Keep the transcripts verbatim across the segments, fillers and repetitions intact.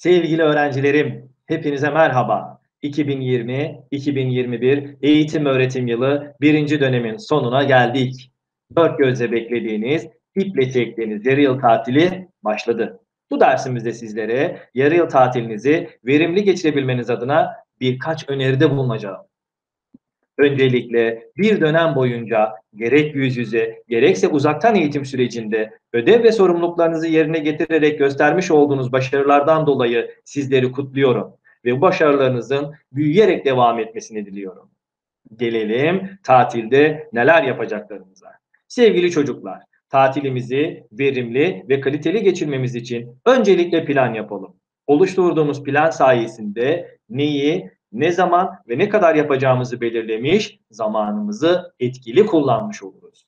Sevgili öğrencilerim, hepinize merhaba. iki bin yirmi iki bin yirmi bir eğitim öğretim yılı birinci dönemin sonuna geldik. Dört gözle beklediğiniz, iple çektiğiniz yarı yıl tatili başladı. Bu dersimizde sizlere yarı yıl tatilinizi verimli geçirebilmeniz adına birkaç öneride bulunacağım. Öncelikle bir dönem boyunca gerek yüz yüze gerekse uzaktan eğitim sürecinde ödev ve sorumluluklarınızı yerine getirerek göstermiş olduğunuz başarılardan dolayı sizleri kutluyorum ve bu başarılarınızın büyüyerek devam etmesini diliyorum. Gelelim tatilde neler yapacaklarımıza. Sevgili çocuklar, tatilimizi verimli ve kaliteli geçirmemiz için öncelikle plan yapalım. Oluşturduğumuz plan sayesinde neyi, ne zaman ve ne kadar yapacağımızı belirlemiş, zamanımızı etkili kullanmış oluruz.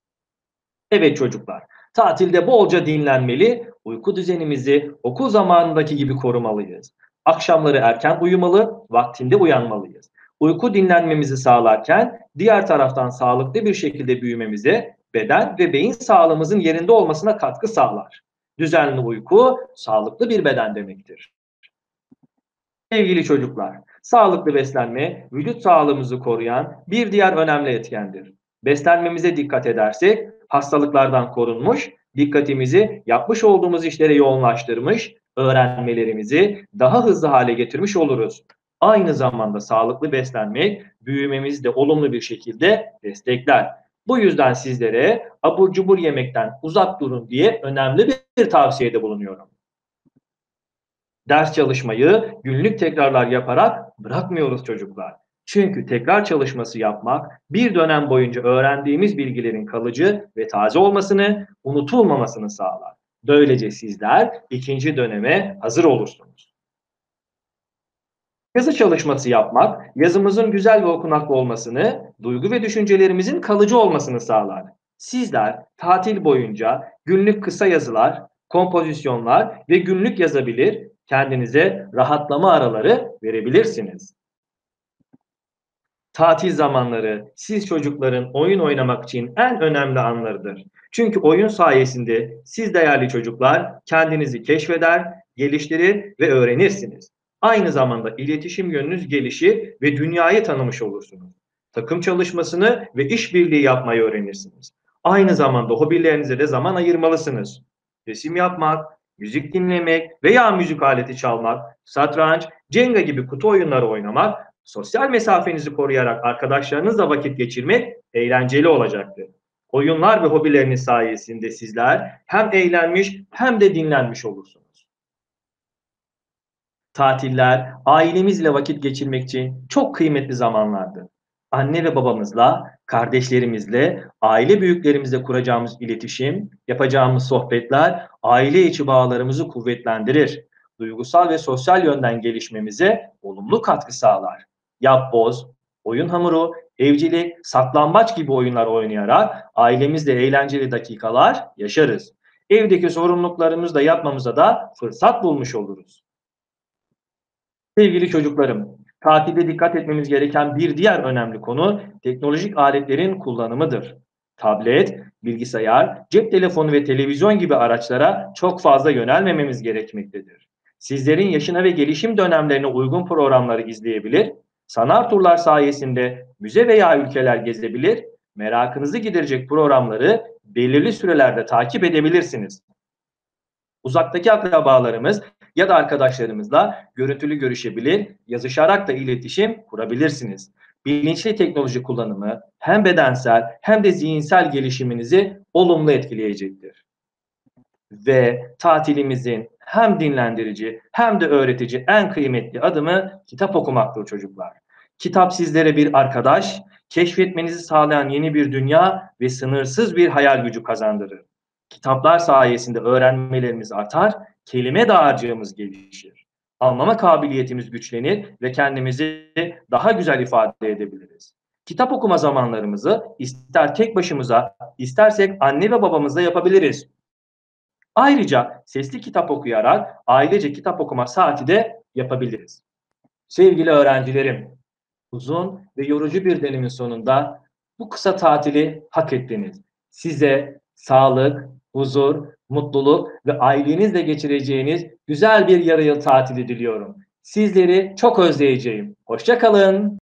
Evet çocuklar, tatilde bolca dinlenmeli, uyku düzenimizi okul zamanındaki gibi korumalıyız. Akşamları erken uyumalı, vaktinde uyanmalıyız. Uyku dinlenmemizi sağlarken diğer taraftan sağlıklı bir şekilde büyümemize, beden ve beyin sağlığımızın yerinde olmasına katkı sağlar. Düzenli uyku, sağlıklı bir beden demektir. Sevgili çocuklar, sağlıklı beslenme vücut sağlığımızı koruyan bir diğer önemli etkendir. Beslenmemize dikkat edersek hastalıklardan korunmuş, dikkatimizi yapmış olduğumuz işlere yoğunlaştırmış, öğrenmelerimizi daha hızlı hale getirmiş oluruz. Aynı zamanda sağlıklı beslenmek büyümemizi de olumlu bir şekilde destekler. Bu yüzden sizlere abur cubur yemekten uzak durun diye önemli bir tavsiyede bulunuyorum. Ders çalışmayı günlük tekrarlar yaparak bırakmıyoruz çocuklar. Çünkü tekrar çalışması yapmak bir dönem boyunca öğrendiğimiz bilgilerin kalıcı ve taze olmasını, unutulmamasını sağlar. Böylece sizler ikinci döneme hazır olursunuz. Yazı çalışması yapmak, yazımızın güzel ve okunaklı olmasını, duygu ve düşüncelerimizin kalıcı olmasını sağlar. Sizler tatil boyunca günlük kısa yazılar, kompozisyonlar ve günlük yazabilir, kendinize rahatlama araları verebilirsiniz. Tatil zamanları siz çocukların oyun oynamak için en önemli anlarıdır. Çünkü oyun sayesinde siz değerli çocuklar kendinizi keşfeder, geliştirir ve öğrenirsiniz. Aynı zamanda iletişim yönünüz gelişir ve dünyayı tanımış olursunuz. Takım çalışmasını ve işbirliği yapmayı öğrenirsiniz. Aynı zamanda hobilerinize de zaman ayırmalısınız. Resim yapmak, müzik dinlemek veya müzik aleti çalmak, satranç, Cenga gibi kutu oyunları oynamak, sosyal mesafenizi koruyarak arkadaşlarınızla vakit geçirmek eğlenceli olacaktır. Oyunlar ve hobileriniz sayesinde sizler hem eğlenmiş hem de dinlenmiş olursunuz. Tatiller ailemizle vakit geçirmek için çok kıymetli zamanlardır. Anne ve babamızla, kardeşlerimizle, aile büyüklerimizle kuracağımız iletişim, yapacağımız sohbetler aile içi bağlarımızı kuvvetlendirir. Duygusal ve sosyal yönden gelişmemize olumlu katkı sağlar. Yapboz, oyun hamuru, evcilik, saklambaç gibi oyunlar oynayarak ailemizle eğlenceli dakikalar yaşarız. Evdeki sorumluluklarımızı da yapmamıza da fırsat bulmuş oluruz. Sevgili çocuklarım, tatilde dikkat etmemiz gereken bir diğer önemli konu teknolojik aletlerin kullanımıdır. Tablet, bilgisayar, cep telefonu ve televizyon gibi araçlara çok fazla yönelmememiz gerekmektedir. Sizlerin yaşına ve gelişim dönemlerine uygun programları izleyebilir, sanal turlar sayesinde müze veya ülkeler gezebilir, merakınızı giderecek programları belirli sürelerde takip edebilirsiniz. Uzaktaki akrabalarımız ya da arkadaşlarımızla görüntülü görüşebilir, yazışarak da iletişim kurabilirsiniz. Bilinçli teknoloji kullanımı hem bedensel hem de zihinsel gelişiminizi olumlu etkileyecektir. Ve tatilimizin hem dinlendirici hem de öğretici en kıymetli adımı kitap okumaktır çocuklar. Kitap sizlere bir arkadaş, keşfetmenizi sağlayan yeni bir dünya ve sınırsız bir hayal gücü kazandırır. Kitaplar sayesinde öğrenmelerimiz artar, kelime dağarcığımız gelişir. Anlama kabiliyetimiz güçlenir ve kendimizi daha güzel ifade edebiliriz. Kitap okuma zamanlarımızı ister tek başımıza, istersek anne ve babamızla yapabiliriz. Ayrıca sesli kitap okuyarak ailece kitap okuma saati de yapabiliriz. Sevgili öğrencilerim, uzun ve yorucu bir dönemin sonunda bu kısa tatili hak ettiniz. Size sağlık, huzur, mutluluk ve ailenizle geçireceğiniz güzel bir yarı yıl tatili diliyorum. Sizleri çok özleyeceğim. Hoşça kalın.